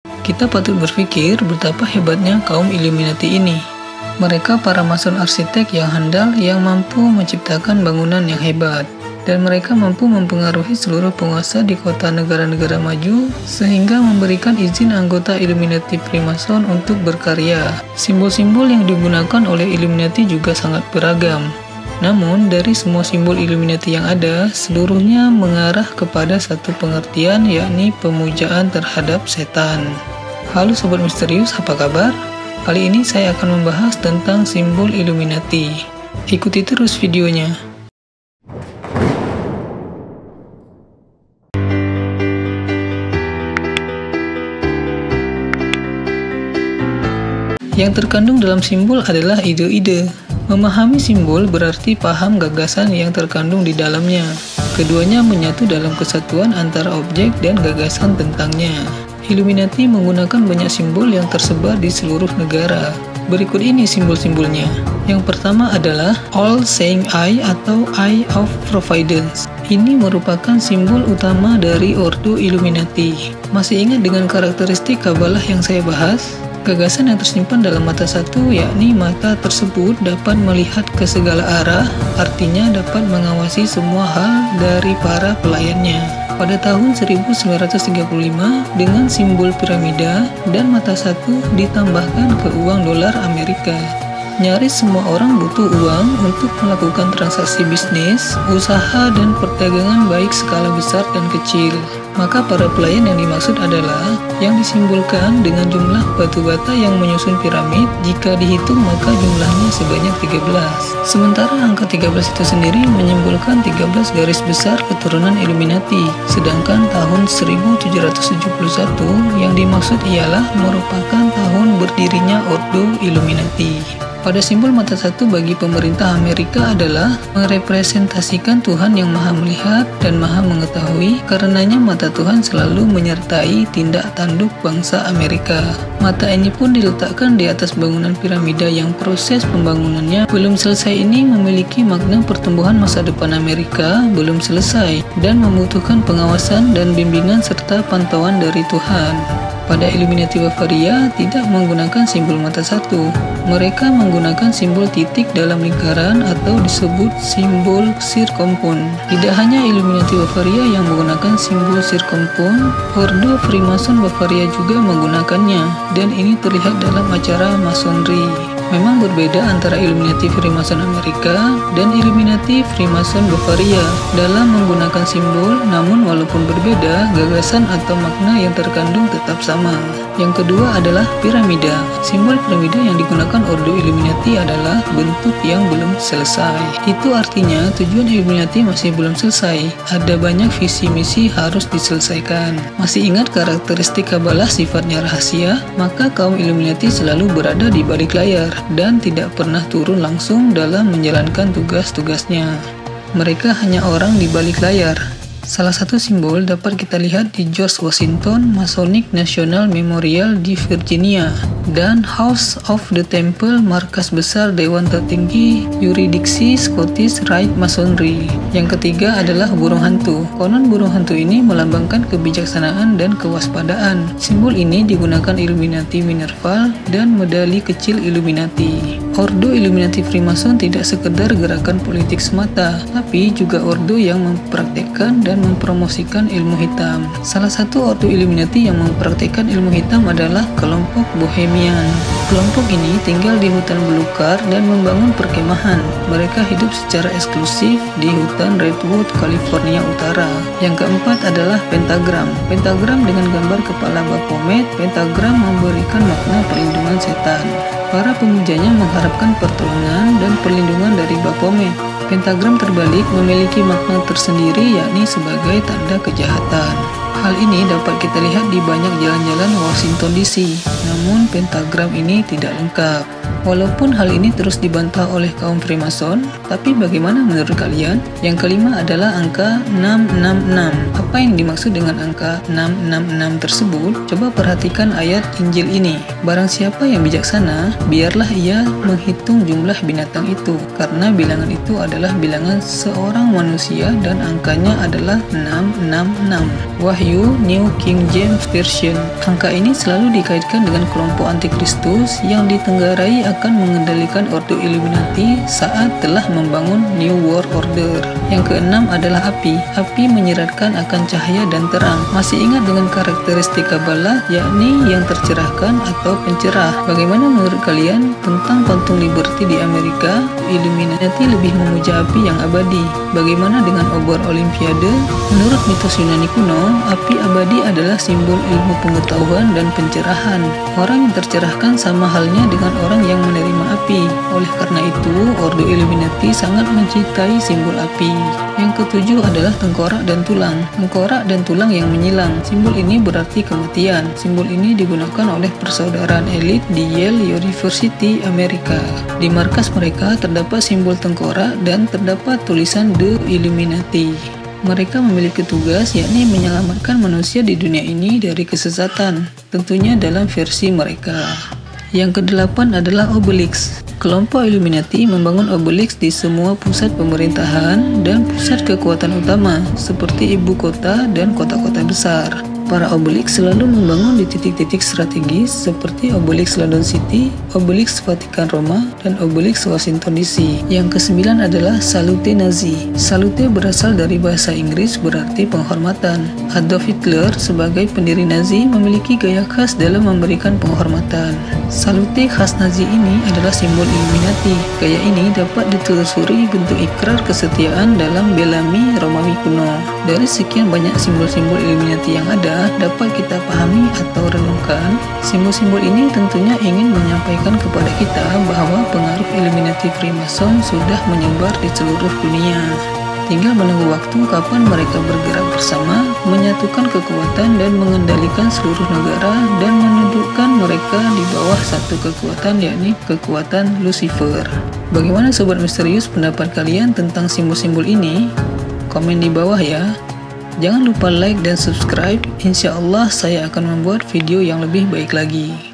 Kita patut berpikir betapa hebatnya kaum Illuminati ini. Mereka para mason arsitek yang handal yang mampu menciptakan bangunan yang hebat. Dan mereka mampu mempengaruhi seluruh penguasa di kota negara-negara maju sehingga memberikan izin anggota Illuminati Freemason untuk berkarya. Simbol-simbol yang digunakan oleh Illuminati juga sangat beragam. Namun, dari semua simbol Illuminati yang ada, seluruhnya mengarah kepada satu pengertian, yakni pemujaan terhadap setan. Halo Sobat Misterius, apa kabar? Kali ini saya akan membahas tentang simbol Illuminati. Ikuti terus videonya. Yang terkandung dalam simbol adalah ide-ide. Memahami simbol berarti paham gagasan yang terkandung di dalamnya. Keduanya menyatu dalam kesatuan antara objek dan gagasan tentangnya. Illuminati menggunakan banyak simbol yang tersebar di seluruh negara. Berikut ini simbol-simbolnya. Yang pertama adalah All Seeing Eye atau Eye of Providence. Ini merupakan simbol utama dari Ordo Illuminati. Masih ingat dengan karakteristik Kabalah yang saya bahas? Gagasan yang tersimpan dalam mata satu, yakni mata tersebut dapat melihat ke segala arah, artinya dapat mengawasi semua hal dari para pelayannya. Pada tahun 1935, dengan simbol piramida dan mata satu ditambahkan ke uang dolar Amerika. Nyaris semua orang butuh uang untuk melakukan transaksi bisnis, usaha, dan perdagangan baik skala besar dan kecil. Maka para pelayan yang dimaksud adalah yang disimbolkan dengan jumlah batu bata yang menyusun piramid. Jika dihitung maka jumlahnya sebanyak 13. Sementara angka 13 itu sendiri menyimbolkan 13 garis besar keturunan Illuminati. Sedangkan tahun 1771 yang dimaksud ialah merupakan tahun berdirinya Ordo Illuminati. Pada simbol mata satu bagi pemerintah Amerika adalah merepresentasikan Tuhan yang maha melihat dan maha mengetahui, karenanya mata Tuhan selalu menyertai tindak tanduk bangsa Amerika. Mata ini pun diletakkan di atas bangunan piramida yang proses pembangunannya belum selesai. Ini memiliki makna pertumbuhan masa depan Amerika belum selesai dan membutuhkan pengawasan dan bimbingan serta pantauan dari Tuhan. Pada Illuminati Bavaria tidak menggunakan simbol mata satu. Mereka menggunakan simbol titik dalam lingkaran atau disebut simbol sirkumpun. Tidak hanya Illuminati Bavaria yang menggunakan simbol sirkumpun, Ordo Freemason Bavaria juga menggunakannya, dan ini terlihat dalam acara masonry. Memang berbeda antara Illuminati Freemason Amerika dan Illuminati Freemason Bavaria dalam menggunakan simbol, namun walaupun berbeda, gagasan atau makna yang terkandung tetap sama. Yang kedua adalah piramida. Simbol piramida yang digunakan Ordo Illuminati adalah bentuk yang belum selesai. Itu artinya tujuan Illuminati masih belum selesai. Ada banyak visi misi harus diselesaikan. Masih ingat karakteristik Kabalah sifatnya rahasia? Maka kaum Illuminati selalu berada di balik layar dan tidak pernah turun langsung dalam menjalankan tugas-tugasnya. Mereka hanya orang di balik layar. Salah satu simbol dapat kita lihat di George Washington Masonic National Memorial di Virginia dan House of the Temple, markas besar Dewan Tertinggi Yuridiksi Scottish Rite Masonry. Yang ketiga adalah burung hantu. Konon burung hantu ini melambangkan kebijaksanaan dan kewaspadaan. Simbol ini digunakan Illuminati Minerval dan medali kecil Illuminati. Ordo Illuminati Freemason tidak sekedar gerakan politik semata, tapi juga ordo yang mempraktekkan dan mempromosikan ilmu hitam. Salah satu ordo Illuminati yang mempraktekkan ilmu hitam adalah kelompok Bohemian. Kelompok ini tinggal di hutan belukar dan membangun perkemahan. Mereka hidup secara eksklusif di hutan Redwood, California Utara. Yang keempat adalah pentagram. Pentagram dengan gambar kepala Baphomet. Pentagram memberikan makna perlindungan setan. Para pemujanya mengharapkan pertolongan dan perlindungan dari Baphomet. Pentagram terbalik memiliki makna tersendiri, yakni sebagai tanda kejahatan. Hal ini dapat kita lihat di banyak jalan-jalan Washington DC, namun pentagram ini tidak lengkap. Walaupun hal ini terus dibantah oleh kaum Freemason, tapi bagaimana menurut kalian? Yang kelima adalah angka 666. Apa yang dimaksud dengan angka 666 tersebut? Coba perhatikan ayat Injil ini. Barang siapa yang bijaksana, biarlah ia menghitung jumlah binatang itu, karena bilangan itu adalah bilangan seorang manusia dan angkanya adalah 666. Wahyu New King James Version. Angka ini selalu dikaitkan dengan kelompok antikristus yang ditenggarai akan mengendalikan Ordo Illuminati saat telah membangun New World Order. Yang keenam adalah api. Api menyiratkan akan cahaya dan terang. Masih ingat dengan karakteristik Kabbalah, yakni yang tercerahkan atau pencerah. Bagaimana menurut kalian tentang Quantum Liberty di Amerika? Illuminati lebih memuja api yang abadi. Bagaimana dengan obor Olimpiade? Menurut mitos Yunani kuno, api abadi adalah simbol ilmu pengetahuan dan pencerahan. Orang yang tercerahkan sama halnya dengan orang yang menerima api. Oleh karena itu, Ordo Illuminati sangat mencintai simbol api. Yang ketujuh adalah tengkorak dan tulang. Tengkorak dan tulang yang menyilang. Simbol ini berarti kematian. Simbol ini digunakan oleh persaudaraan elit di Yale University, Amerika. Di markas mereka terdapat simbol tengkorak dan terdapat tulisan The Illuminati. Mereka memiliki tugas, yakni menyelamatkan manusia di dunia ini dari kesesatan, tentunya dalam versi mereka. Yang kedelapan adalah Obelix. Kelompok Illuminati membangun Obelix di semua pusat pemerintahan dan pusat kekuatan utama, seperti ibu kota dan kota-kota besar. Para Obelix selalu membangun di titik-titik strategis seperti Obelix London City, Obelix Vatikan Roma, dan Obelix Washington DC. Yang kesembilan adalah Salute Nazi. Salute berasal dari bahasa Inggris berarti penghormatan. Adolf Hitler sebagai pendiri Nazi memiliki gaya khas dalam memberikan penghormatan. Salute khas Nazi ini adalah simbol Illuminati. Gaya ini dapat ditelusuri bentuk ikrar kesetiaan dalam Bellamy Romawi kuno. Dari sekian banyak simbol-simbol Illuminati yang ada, dapat kita pahami atau renungkan, simbol-simbol ini tentunya ingin menyampaikan kepada kita bahwa pengaruh Illuminati Freemason sudah menyebar di seluruh dunia. Tinggal menunggu waktu kapan mereka bergerak bersama, menyatukan kekuatan dan mengendalikan seluruh negara dan menundukkan mereka di bawah satu kekuatan, yakni kekuatan Lucifer. Bagaimana Sobat Misterius pendapat kalian tentang simbol-simbol ini? Komen di bawah ya. Jangan lupa like dan subscribe, insya Allah saya akan membuat video yang lebih baik lagi.